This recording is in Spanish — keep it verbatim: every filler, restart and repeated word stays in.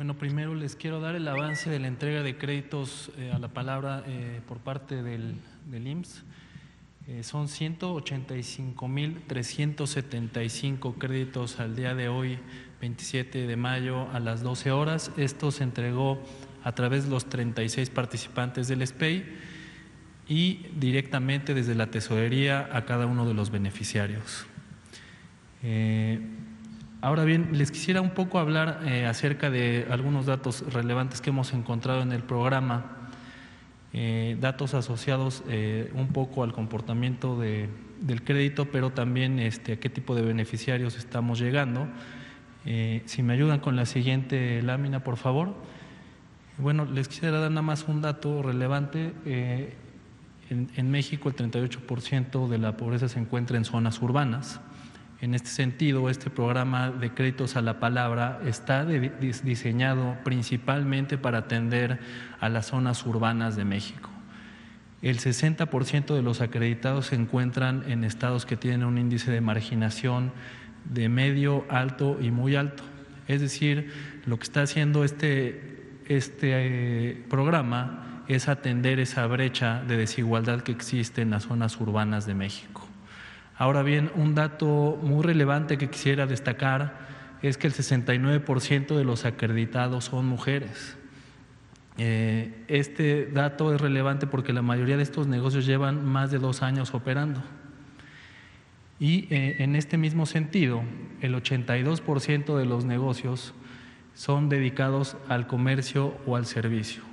Bueno, primero les quiero dar el avance de la entrega de créditos eh, a la palabra eh, por parte del, del I M S S. Eh, son ciento ochenta y cinco mil trescientos setenta y cinco créditos al día de hoy, veintisiete de mayo a las doce horas. Esto se entregó a través de los treinta y seis participantes del S P E I y directamente desde la tesorería a cada uno de los beneficiarios. Eh, Ahora bien, les quisiera un poco hablar eh, acerca de algunos datos relevantes que hemos encontrado en el programa, eh, datos asociados eh, un poco al comportamiento de, del crédito, pero también este, a qué tipo de beneficiarios estamos llegando. Eh, si me ayudan con la siguiente lámina, por favor. Bueno, les quisiera dar nada más un dato relevante. Eh, en, en México el treinta y ocho por ciento de la pobreza se encuentra en zonas urbanas. En este sentido, este programa de créditos a la palabra está de, diseñado principalmente para atender a las zonas urbanas de México. El sesenta por ciento de los acreditados se encuentran en estados que tienen un índice de marginación de medio, alto y muy alto. Es decir, lo que está haciendo este, este eh, programa es atender esa brecha de desigualdad que existe en las zonas urbanas de México. Ahora bien, un dato muy relevante que quisiera destacar es que el sesenta y nueve por ciento de los acreditados son mujeres. Eh, este dato es relevante porque la mayoría de estos negocios llevan más de dos años operando. Y eh, en este mismo sentido, el ochenta y dos por ciento de los negocios son dedicados al comercio o al servicio.